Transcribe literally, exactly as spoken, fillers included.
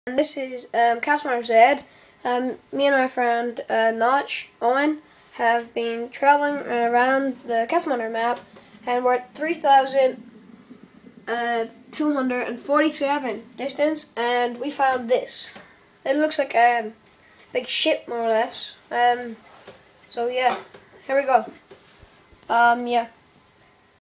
And this is um, CastleminerZ. Um, me and my friend uh, Notch Owen have been traveling around the Castleminer map, and we're at three thousand two hundred forty-seven distance, and we found this. It looks like a big ship, more or less. Um, so yeah, here we go. Um, yeah.